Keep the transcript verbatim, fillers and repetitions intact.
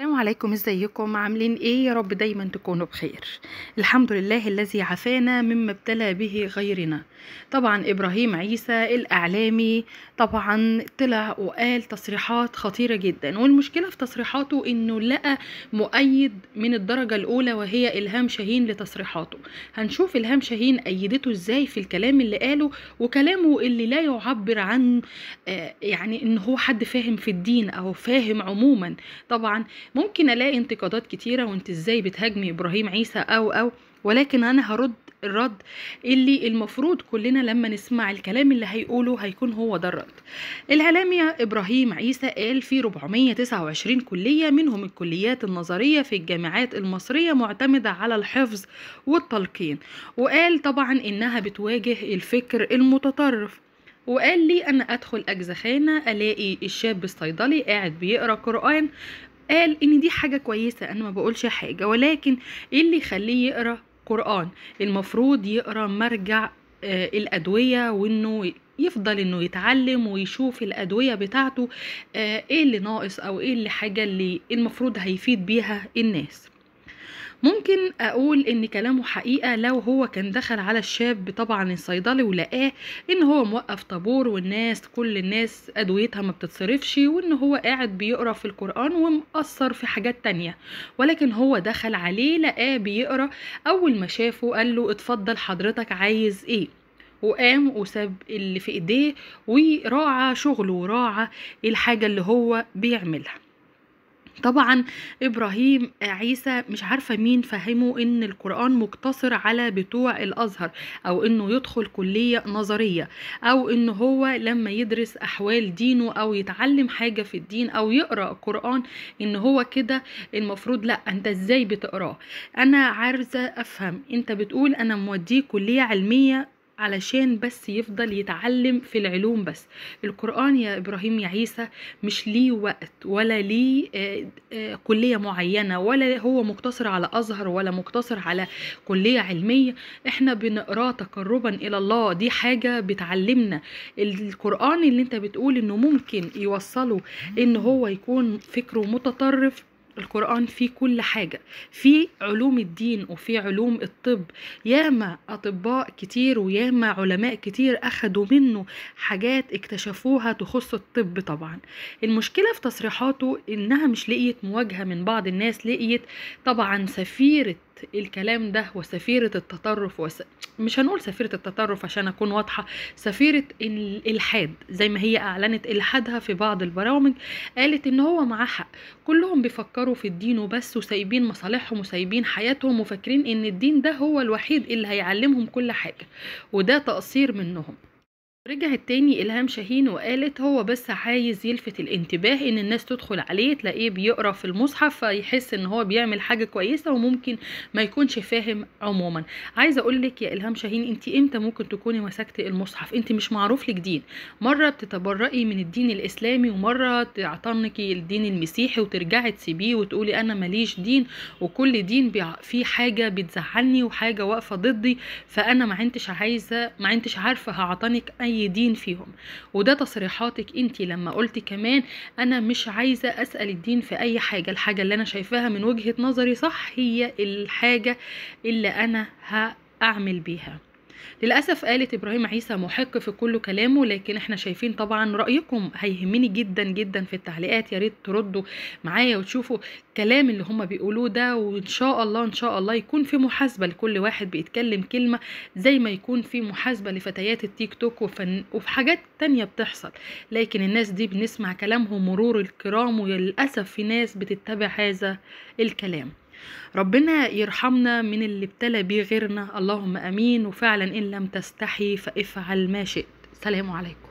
السلام عليكم، ازيكم؟ عاملين ايه؟ يا رب دايما تكونوا بخير. الحمد لله الذي عافانا مما ابتلى به غيرنا. طبعا ابراهيم عيسى الاعلامي طبعا طلع وقال تصريحات خطيرة جدا، والمشكلة في تصريحاته انه لقى مؤيد من الدرجة الاولى وهي الهام شاهين لتصريحاته. هنشوف الهام شاهين ايدته ازاي في الكلام اللي قاله، وكلامه اللي لا يعبر عن آه يعني ان هو حد فاهم في الدين او فاهم عموما. طبعا ممكن الاقي انتقادات كتيرة وانت ازاي بتهاجمي ابراهيم عيسى او او ولكن انا هرد الرد اللي المفروض كلنا لما نسمع الكلام اللي هيقوله هيكون هو ده الرد. الاعلامي ابراهيم عيسى قال في أربعمية وتسعة وعشرين كلية منهم الكليات النظرية في الجامعات المصرية معتمدة على الحفظ والتلقين، وقال طبعا انها بتواجه الفكر المتطرف. وقال لي انا ادخل اجزخانة الاقي الشاب الصيدلي قاعد بيقرا قرآن. قال ان دي حاجة كويسة، انا ما بقولش حاجة، ولكن ايه اللي يخليه يقرأ قرآن؟ المفروض يقرأ مرجع آه الادوية، وانه يفضل انه يتعلم ويشوف الادوية بتاعته آه ايه اللي ناقص او ايه اللي حاجة اللي المفروض هيفيد بيها الناس. ممكن اقول ان كلامه حقيقة لو هو كان دخل على الشاب طبعا الصيدلي ولقاه ان هو موقف طابور والناس كل الناس ادويتها ما بتتصرفش، وان هو قاعد بيقرا في القرآن ومقصر في حاجات تانية، ولكن هو دخل عليه لقاه بيقرا. اول ما شافه قال له اتفضل حضرتك عايز ايه، وقام وساب اللي في ايديه وراعى شغله وراعى الحاجة اللي هو بيعملها. طبعا ابراهيم عيسى مش عارفة مين فهمه ان القرآن مقتصر على بتوع الازهر، او انه يدخل كلية نظرية، او انه هو لما يدرس احوال دينه او يتعلم حاجة في الدين او يقرأ قرآن ان هو كده المفروض. لا، انت ازاي بتقراه؟ انا عايزة افهم، انت بتقول انا موديه كلية علمية علشان بس يفضل يتعلم في العلوم بس. القرآن يا إبراهيم يا عيسى مش ليه وقت ولا ليه آه آه كلية معينة، ولا هو مقتصر على أزهر ولا مقتصر على كلية علمية. احنا بنقراه تقربا إلى الله، دي حاجة بتعلمنا. القرآن اللي انت بتقول انه ممكن يوصله ان هو يكون فكره متطرف، القرآن فيه كل حاجة، في علوم الدين وفي علوم الطب. ياما أطباء كتير وياما علماء كتير أخدوا منه حاجات اكتشفوها تخص الطب. طبعا المشكلة في تصريحاته إنها مش لقيت مواجهة من بعض الناس، لقيت طبعا سفيرة الكلام ده وسفيرة التطرف وس... مش هنقول سفيرة التطرف عشان أكون واضحة، سفيرة الإلحاد زي ما هي أعلنت إلحادها في بعض البرامج. قالت إن هو معاه حق، كلهم بيفكروا في الدين وبس وسايبين مصالحهم وسايبين حياتهم وفاكرين إن الدين ده هو الوحيد اللي هيعلمهم كل حاجة، وده تقصير منهم. رجعت تاني إلهام شاهين وقالت هو بس عايز يلفت الانتباه ان الناس تدخل عليه تلاقيه بيقرا في المصحف فيحس ان هو بيعمل حاجة كويسة وممكن ما يكونش فاهم عموما. عايزة اقولك يا إلهام شاهين، انت امتى ممكن تكوني مسكتي المصحف؟ انت مش معروف لك دين، مرة بتتبرئي من الدين الاسلامي ومرة تعتنقي الدين المسيحي وترجعي تسيبيه وتقولي انا ماليش دين، وكل دين فيه حاجة بتزعلني وحاجة واقفة ضدي، فانا ما عنتش عايزة ما عنتش عارفة هعتنق اي دين فيهم. وده تصريحاتك انتي لما قلت كمان انا مش عايزة اسأل الدين في اي حاجة، الحاجة اللي انا شايفاها من وجهة نظري صح هي الحاجة اللي انا هأعمل بيها. للأسف قالت إبراهيم عيسى محق في كل كلامه، لكن احنا شايفين طبعا رأيكم هيهمني جدا جدا في التعليقات، يا ريت تردوا معايا وتشوفوا الكلام اللي هم بيقولوه ده، وإن شاء الله إن شاء الله يكون في محاسبة لكل واحد بيتكلم كلمة، زي ما يكون في محاسبة لفتيات التيك توك وفن وفي حاجات تانية بتحصل. لكن الناس دي بنسمع كلامهم مرور الكرام، وللأسف في ناس بتتبع هذا الكلام. ربنا يرحمنا من اللي ابتلى بيه غيرنا، اللهم امين. وفعلا ان لم تستحي فافعل ما شئت. سلام عليكم.